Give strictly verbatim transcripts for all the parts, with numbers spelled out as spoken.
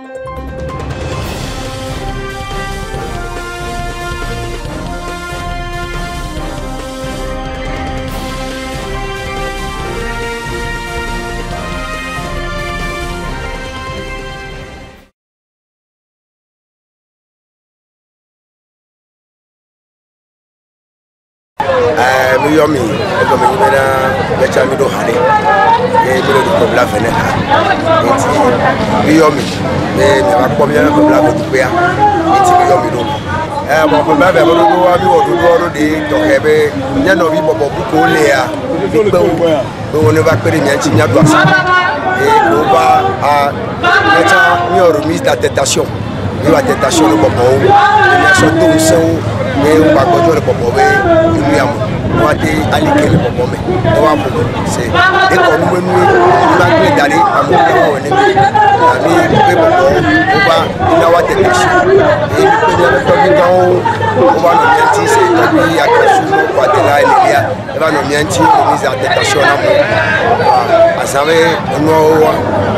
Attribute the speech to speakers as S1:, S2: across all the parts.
S1: mi yomi ego mi mena ya chami do hare e mi do ko bla fene ha enti mi yomi e mi ba ko mi na ko bla ko tu ya enti mi yomi do eh mo ko ba be mo do wa mi wo do do de to hebe nya no bi bobo bu ko le ya do ne ba pere nya chi nya do asa e ko ba a meta mi o remise de tentation mi wa tentation no bobo mi aso do so me o ba gojo le bobo be mi amu wate alikele bobo me o wa mo se e ko nu nu ba gbe dare amu ke wo ni mi ani pe bobo o ba ina wa tentation e mi pe ni ko mi kan o wa no mi anti se to bi akasu wa de la elia e ba no mi anti o mi za tentation na mo asabe no wa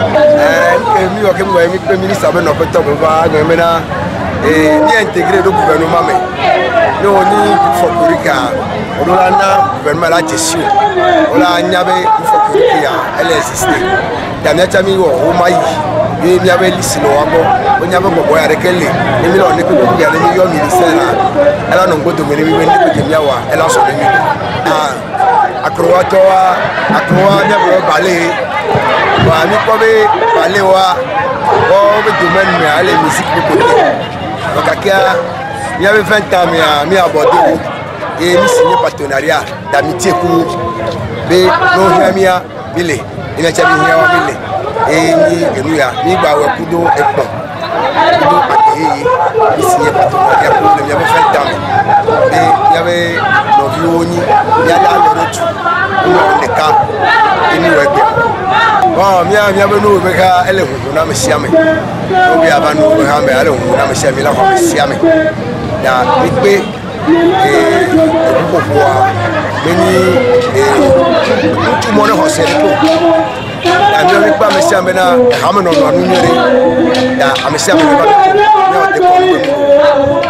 S1: eh mi o ke mo mi pe ministre be no pe to ba go me na eh ni intégrer le gouvernement mais no ni fokurika ola na gouvernement la gestion ola nyabe fokurika elle existe damia chami wo o mai ni nyabe lisino wabo o nyabe bobo ya rekele ni mi lo ni pe ko ya ni yo ministère ala no ngodo me ni mi ni pe mi awa ela so ni ah akrowato wa akrowa nyabe balé wa mi ko be balé wa o be domaine me ale musique ko donc il y avait vingt ans mais à abordé et nous signé partenariat d'amitié pour be no hiamia bile ina chabi hiawa bile et ni enuya ni ba wa kudo epo kudo akeye nous signé partenariat pour il y avait vingt ans mais il y avait no vioni il y a là le retour on le cas et nous ouais bon mia mia beno beka ele hu na mesiame obi abanu ha me ele hu na mesiame la ko mesiame ya bipe eh ko ko meni eh tu mo ne hosel ko ya mi mi pa mesiame na ha me no no anu nyere ya amesiame ba ya o de ko